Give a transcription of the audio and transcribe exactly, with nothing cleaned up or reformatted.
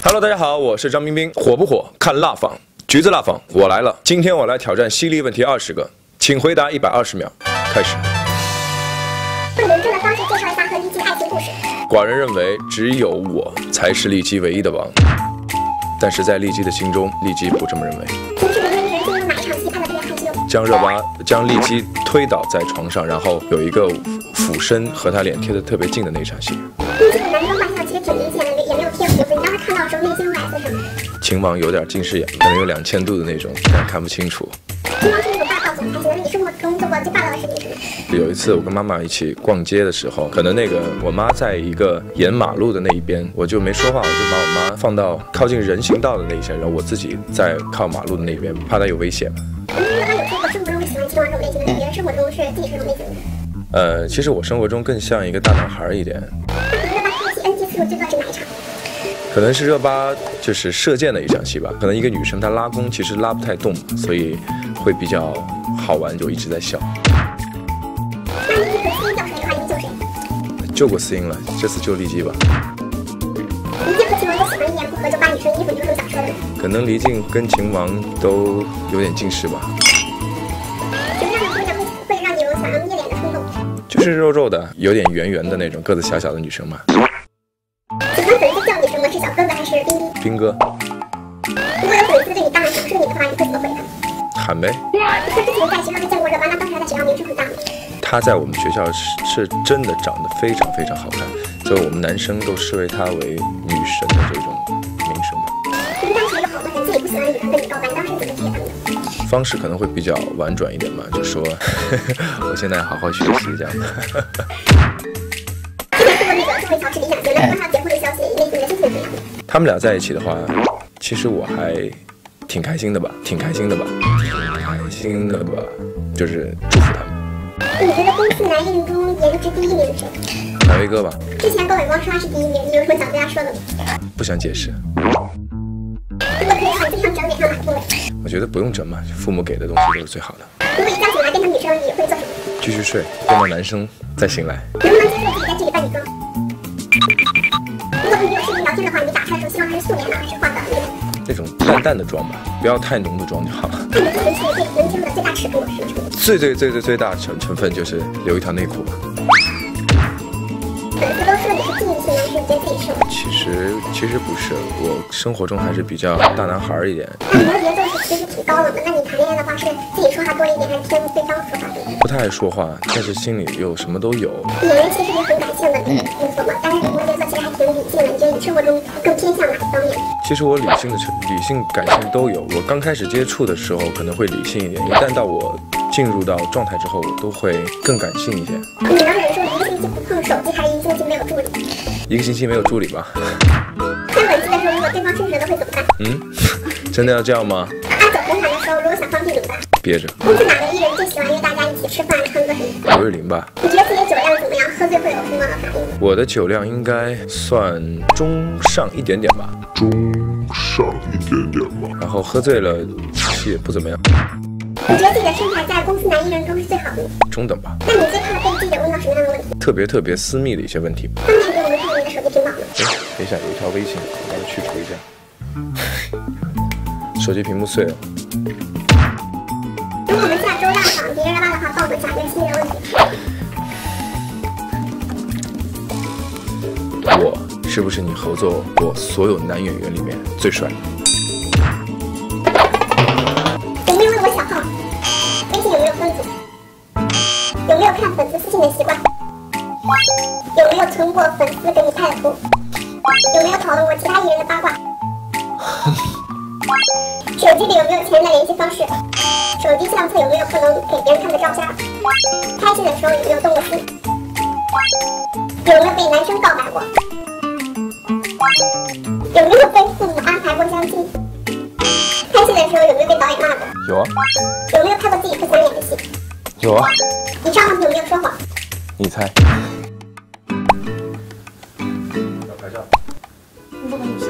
Hello， 大家好，我是张冰冰。火不火？看辣仿。橘子辣仿，我来了。今天我来挑战犀利问题二十个，请回答一百二十秒。开始。 用人证的方式介绍一下和丽姬的爱情故事。 寡人认为只有我才是丽姬唯一的王，但是在丽姬的心中，丽姬不这么认为。 平时人人进入哪一场戏拍得特别害羞？ 将热巴将丽姬推倒在床上，然后有一个俯身和她脸贴得特别近的那场戏。 丽姬的男装扮相其实挺明显的，也没有贴胡子，你当时看到的时候内心会感受什么？ 秦王有点近视眼，可能有两千度的那种，但看不清楚。 秦王是那种霸道总裁，请问你生活中做过最霸道的事情是什么？ 有一次我跟妈妈一起逛街的时候，可能那个我妈在一个沿马路的那一边，我就没说话，我就把我妈放到靠近人行道的那一线，然后我自己在靠马路的那边，怕她有危险。 因为热巴有说过生活中是喜欢秦王这种类型的，别人生活中是自己这种类型的。 呃，其实我生活中更像一个大男孩一点。 那和热巴拍戏 N G 次数最多是哪一场？ 可能是热巴就是射箭的一场戏吧，可能一个女生她拉弓其实拉不太动，所以会比较好玩，就一直在笑。 那丽姬和司音掉水的话，你救谁？ 救过司音了，这次救丽姬吧。 丽姬和秦王都喜欢一言不合就扒女生衣服，你有什么想说的？ 可能黎静跟秦王都有点近视吧。 什么样的姑娘会会让你有想要捏脸的冲动？ 就是肉肉的，有点圆圆的那种，个子小小的女生嘛。 喜欢粉丝叫你什么？是小哥哥还是冰冰？ 兵哥。 如果有粉丝对你大喊想射你的话，你会怎么回他？ 喊呗。 他之前在学校还见过热巴，那当时他在学校名声很大吗？ 她在我们学校是是真的长得非常非常好看，所以我们男生都视为她为女神的这种名声吧。 可是当时有好多粉丝也不喜欢你，跟你告白，当时怎么替他们的？ 方式可能会比较婉转一点嘛，就说呵呵我现在好好学习这样。 之前说过那个社会乔治理想型，那跟他结婚的消息，内心的心情怎么样？ 他们俩在一起的话，其实我还挺开心的吧，挺开心的吧，挺开心的吧，就是祝福他们。 你觉得公司男艺人中颜值第一名是谁？ 海威哥吧。 之前高伟光说他是第一名，你有什么想对他说的吗？ 不想解释。 如果可以的话，你最想整脸上哪部位？ 我觉得不用整嘛，父母给的东西都是最好的。 如果一觉醒来变成女生，你会做什么？ 继续睡，变成男生再醒来。 能不能接受自己在这里扮女装？如果和女友视频聊天的话，你打车的时候希望她是素颜呢，还是化的那种？ 那种淡淡的妆吧，不要太浓的妆就好了。 那你自己是最能接受的最大尺度是什么？ 最最最最最大的成成分就是留一条内裤吧。 粉丝都说你是近性男，是觉得自己是吗？ 其实其实不是，我生活中还是比较大男孩一点。 那你摩羯座是其实挺高冷的，那你谈恋爱的话是自己说话多一点，还是听对方说话多一点？ 不太爱说话，但是心里又什么都有。 演员其实也很感性的因素嘛，但是摩羯座其实还挺理性的，你觉得你生活中更偏向哪一方面？ 其实我理性的理性感性都有。我刚开始接触的时候可能会理性一点，一旦到我进入到状态之后，我都会更感性一些。 你能忍受一个星期不碰手机，还是一个星期没有助理？ 一个星期没有助理吧。 看吻戏的时候，如果对方伸舌头会怎么办？ 嗯，真的要这样吗？ 按走红毯的时候，如果想放屁怎么办？ 憋着。 公司哪个艺人最喜欢约大家一起吃饭、唱歌什么的？ 刘瑞麟吧。 你觉得自己的酒量怎么样？喝醉会有什么反应？ 我的酒量应该算中上一点点吧。 中上一点点吧。 然后喝醉了，其实也不怎么样。 你觉得自己的身材在公司男艺人中是最好的吗？ 中等吧。 那你最怕被记者问到什么样的问题？ 特别特别私密的一些问题。 方便给我们看你的手机屏保吗？ 哎，等一下，有一条微信，我把它去除一下。手机屏幕碎了。 如果我们下周让访别人拉的话，报个假约新人问题。 我是不是你合作过所有男演员里面最帅？ 有没有问我小号？微信有没有分组？有没有看粉丝私信的习惯？有没有存过粉丝给你拍的图？有没有讨论过其他艺人的八卦？手机里有没有前任的联系方式？手机相册有没有不能给别人看的照片？拍戏的时候有没有动过心？有没有被男生告白过？有没有被父母安排过相亲？拍戏的时候有没有被导演骂过？ 有啊。 有没有拍过自己不想演的戏？ 有啊。 你上网有没有说谎？ 你猜。 要拍照。 不跟你说。